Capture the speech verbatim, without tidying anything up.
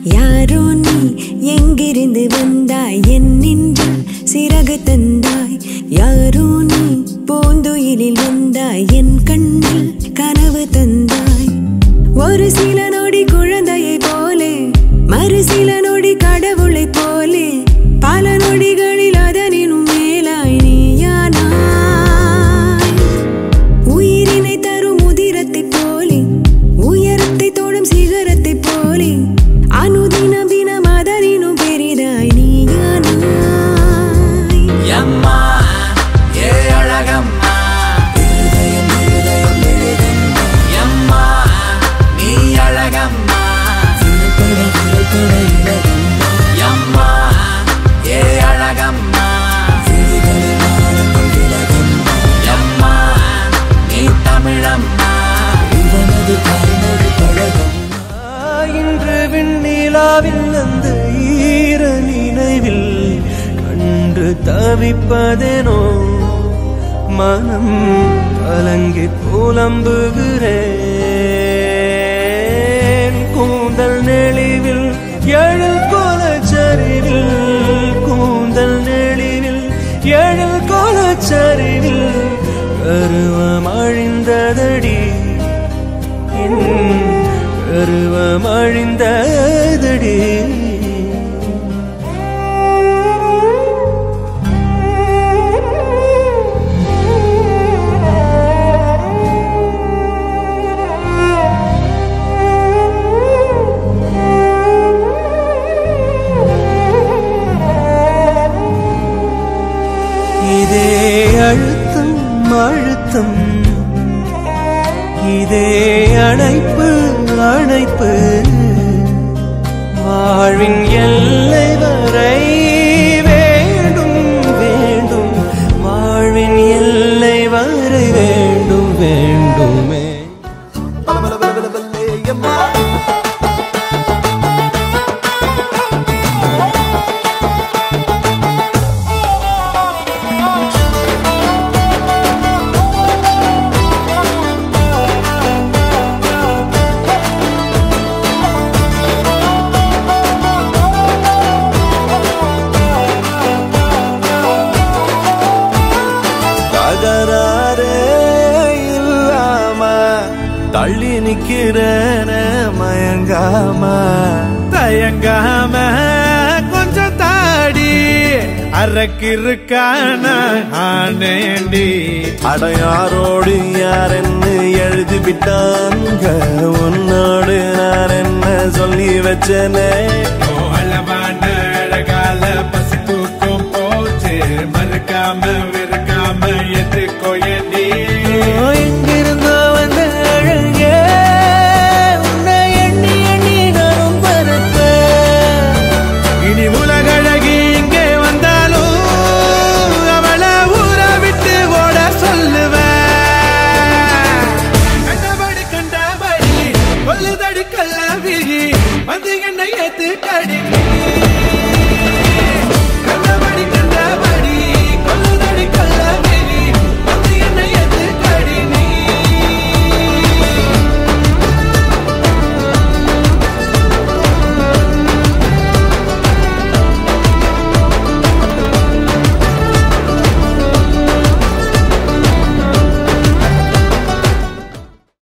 யாரோ நீ எங்கிருந்து வந்தாய் என் நெஞ்சில் சிறகு தந்தாய் யாரோ நீ பூந்துயிலில் வந்தாய் என் கண்ணில் கனவு தந்தாய் ஒரு சில நொடி குழந்தையை போலே மறு சில நொடி கடவுளை போலே பல நொடிகளில் அதனினும் மேலாய் நீயானாய் உயிரினை தரும் உதிரத்தை போலே உயரத்தை தோடும் சிகரத்தை போலே அனுதினம் தினம் அதனினும் பெரிதாய் நீயானாய் அம்மா ஏ அழகம்மா இருதயம் இருதயம் எழுதம்மா அம்மா நீ அழகம்மா திருப்பட திருப்பட இழகம்மா அம்மா ஏ அழகம்மா விழிகளில் நாடங்கள் விலகம்மா அம்மா நீ தமிழம்மா இவனது தாய்மொழி பழகம்மா இன்று விண்ணிலாவில் அந்த ஈர நினைவில் கண்டு தவிப்பதேனோ மனம் கலங்கி புலம்புகிறேன் கூந்தல் நெளிவில் எழில் கோலச்சரிவில் கூந்தல் நெளிவில் எழில் கோலச்சரிவில் கருவம் அழிந்ததடி கருவம் அழிந்ததடி இதே அழுத்தம் அழுத்தம் இதே அணைப்பு அணைப்பு வாழ்வின் எல்லை வரை வேண்டும் வேண்டும் வாழ்வின் எல்லை வரை வேண்டும் வேண்டுமே தள்ளி நிக்கிறன மயங்காம தயங்காம கொஞ்சம் தாடி அரக்கிருக்கான ஆனேண்டி அடையாரோடு யார் என்ன எழுதி விட்டாங்க உன்னோடு நான் என்ன சொல்லி வச்சனே அளவான அழகால பசி தூக்கம் போச்சு மறுக்காம வெறுக்காம எது